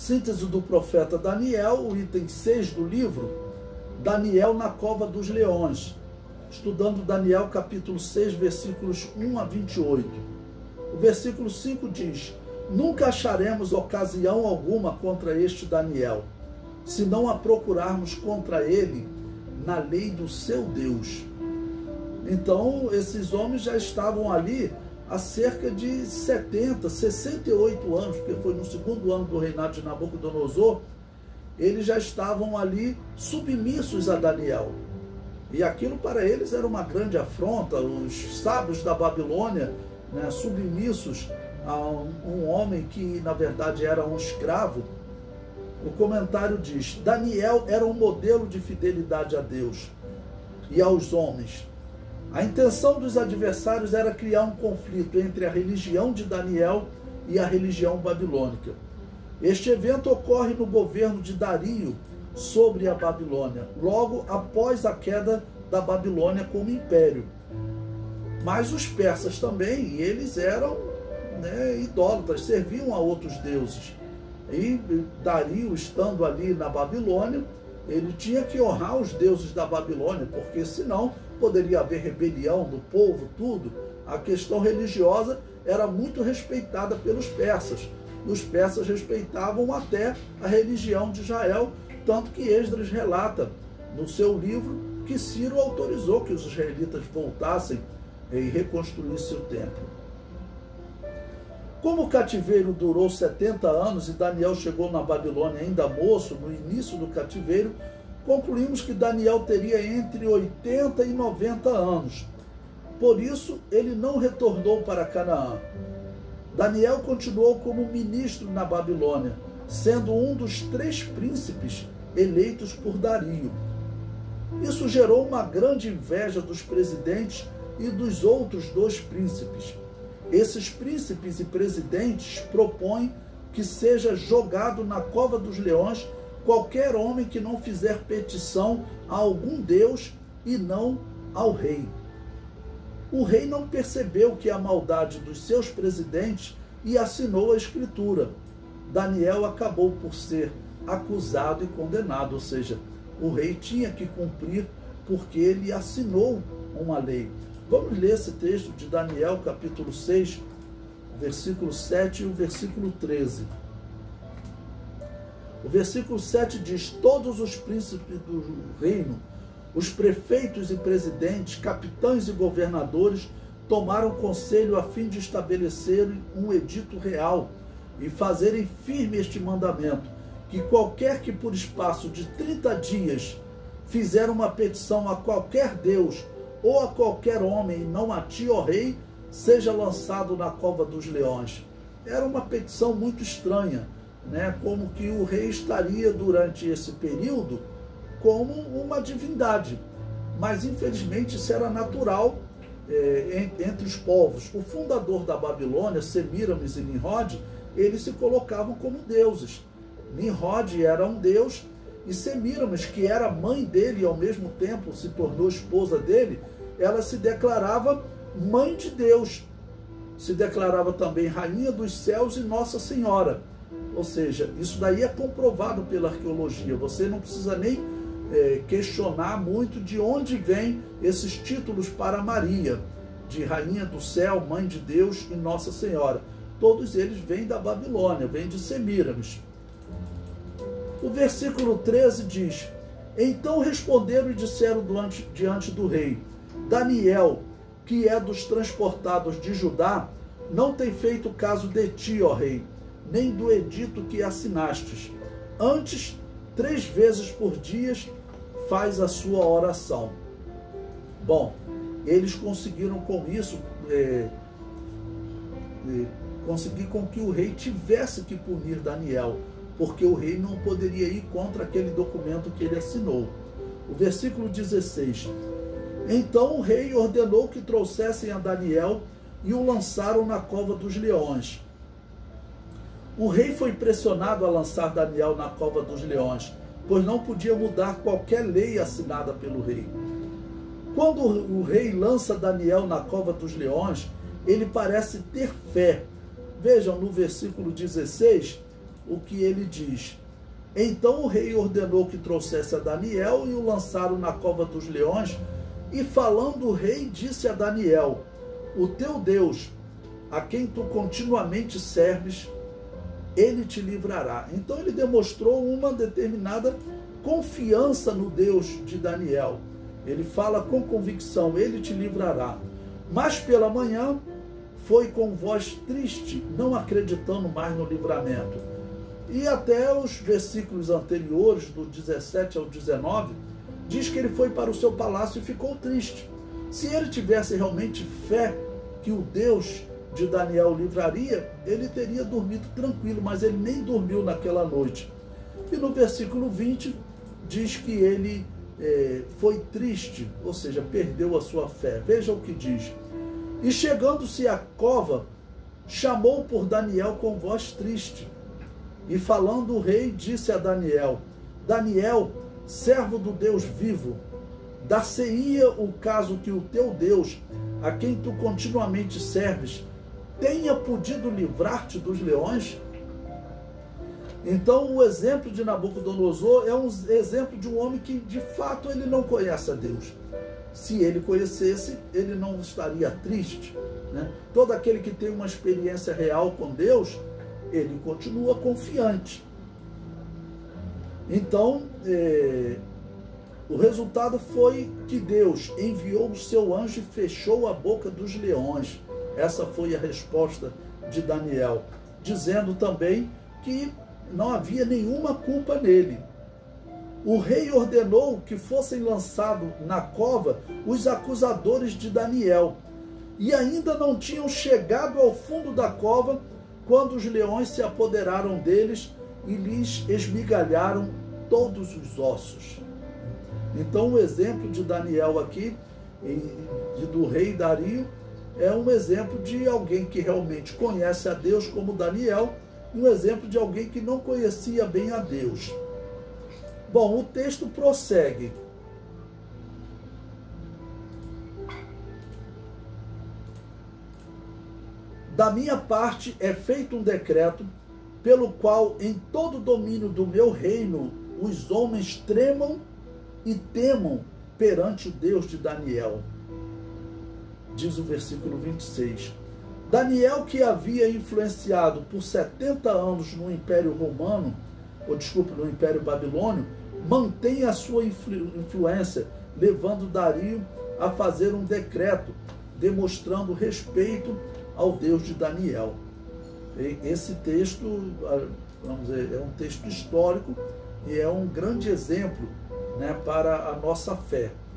Síntese do profeta Daniel, o item 6 do livro, Daniel na cova dos leões. Estudando Daniel capítulo 6, versículos 1 a 28. O versículo 5 diz: nunca acharemos ocasião alguma contra este Daniel, se não a procurarmos contra ele na lei do seu Deus. Então, esses homens já estavam ali há cerca de 68 anos, porque foi no segundo ano do reinado de Nabucodonosor, eles já estavam ali submissos a Daniel. E aquilo para eles era uma grande afronta, os sábios da Babilônia, né, submissos a um homem que na verdade era um escravo. O comentário diz: Daniel era um modelo de fidelidade a Deus e aos homens. A intenção dos adversários era criar um conflito entre a religião de Daniel e a religião babilônica. Este evento ocorre no governo de Dario sobre a Babilônia, logo após a queda da Babilônia como império. Mas os persas também, eles eram, né, idólatras, serviam a outros deuses. E Dario, estando ali na Babilônia, ele tinha que honrar os deuses da Babilônia, porque senão poderia haver rebelião do povo, tudo. A questão religiosa era muito respeitada pelos persas. Os persas respeitavam até a religião de Israel, tanto que Esdras relata no seu livro que Ciro autorizou que os israelitas voltassem e reconstruíssem o templo. Como o cativeiro durou 70 anos e Daniel chegou na Babilônia ainda moço, no início do cativeiro, concluímos que Daniel teria entre 80 e 90 anos. Por isso, ele não retornou para Canaã. Daniel continuou como ministro na Babilônia, sendo um dos 3 príncipes eleitos por Dario. Isso gerou uma grande inveja dos presidentes e dos outros 2 príncipes. Esses príncipes e presidentes propõem que seja jogado na cova dos leões qualquer homem que não fizer petição a algum deus e não ao rei. O rei não percebeu que a maldade dos seus presidentes e assinou a escritura. Daniel acabou por ser acusado e condenado, ou seja, o rei tinha que cumprir porque ele assinou uma lei. Vamos ler esse texto de Daniel, capítulo 6, versículo 7 e o versículo 13. O versículo 7 diz: todos os príncipes do reino, os prefeitos e presidentes, capitães e governadores tomaram conselho a fim de estabelecerem um edito real e fazerem firme este mandamento, que qualquer que por espaço de 30 dias fizer uma petição a qualquer deus ou a qualquer homem, e não a ti, ó rei, seja lançado na cova dos leões. Era uma petição muito estranha, né? Como que o rei estaria durante esse período como uma divindade. Mas infelizmente isso era natural entre os povos. O fundador da Babilônia, Semiramis e Nimrod, eles se colocavam como deuses. Nimrod era um deus e Semiramis, que era mãe dele e ao mesmo tempo se tornou esposa dele, ela se declarava mãe de Deus. Se declarava também rainha dos céus e Nossa Senhora. Ou seja, isso daí é comprovado pela arqueologia. Você não precisa nem questionar muito de onde vêm esses títulos para Maria, de rainha do céu, mãe de Deus e Nossa Senhora. Todos eles vêm da Babilônia, vêm de Semiramis. O versículo 13 diz: então responderam e disseram diante do rei: Daniel, que é dos transportados de Judá, não tem feito caso de ti, ó rei, nem do edito que assinastes. Antes, 3 vezes por dia faz a sua oração. Bom, eles conseguiram com isso conseguir com que o rei tivesse que punir Daniel, porque o rei não poderia ir contra aquele documento que ele assinou. O versículo 16: então o rei ordenou que trouxessem a Daniel e o lançaram na cova dos leões. O rei foi pressionado a lançar Daniel na cova dos leões, pois não podia mudar qualquer lei assinada pelo rei. Quando o rei lança Daniel na cova dos leões, ele parece ter fé. Vejam no versículo 16 o que ele diz. Então o rei ordenou que trouxesse a Daniel e o lançaram na cova dos leões. E falando o rei, disse a Daniel: o teu Deus, a quem tu continuamente serves, ele te livrará. Então ele demonstrou uma determinada confiança no Deus de Daniel. Ele fala com convicção: ele te livrará. Mas pela manhã foi com voz triste, não acreditando mais no livramento. E até os versículos anteriores, do 17 ao 19, diz que ele foi para o seu palácio e ficou triste. Se ele tivesse realmente fé que o Deus de Daniel livraria, ele teria dormido tranquilo, mas ele nem dormiu naquela noite. E no versículo 20 diz que ele foi triste, ou seja, perdeu a sua fé. Veja o que diz. E chegando-se à cova, chamou por Daniel com voz triste. E falando o rei, disse a Daniel: Daniel, servo do Deus vivo, dar-se-ia o caso que o teu Deus, a quem tu continuamente serves, tenha podido livrar-te dos leões? Então o exemplo de Nabucodonosor é um exemplo de um homem que de fato ele não conhece a Deus. Se ele conhecesse, ele não estaria triste, né? Todo aquele que tem uma experiência real com Deus, ele continua confiante. Então, o resultado foi que Deus enviou o seu anjo e fechou a boca dos leões. Essa foi a resposta de Daniel, dizendo também que não havia nenhuma culpa nele. O rei ordenou que fossem lançados na cova os acusadores de Daniel, e ainda não tinham chegado ao fundo da cova quando os leões se apoderaram deles e lhes esmigalharam todos os ossos. Então o exemplo de Daniel aqui, e do rei Dario, é um exemplo de alguém que realmente conhece a Deus como Daniel, e um exemplo de alguém que não conhecia bem a Deus. Bom, o texto prossegue. Da minha parte é feito um decreto, pelo qual em todo o domínio do meu reino os homens tremam e temam perante o Deus de Daniel. Diz o versículo 26. Daniel, que havia influenciado por 70 anos no Império Romano, no Império Babilônio, mantém a sua influência, levando Dario a fazer um decreto, demonstrando respeito ao Deus de Daniel. Esse texto, vamos dizer, é um texto histórico e é um grande exemplo, né, para a nossa fé.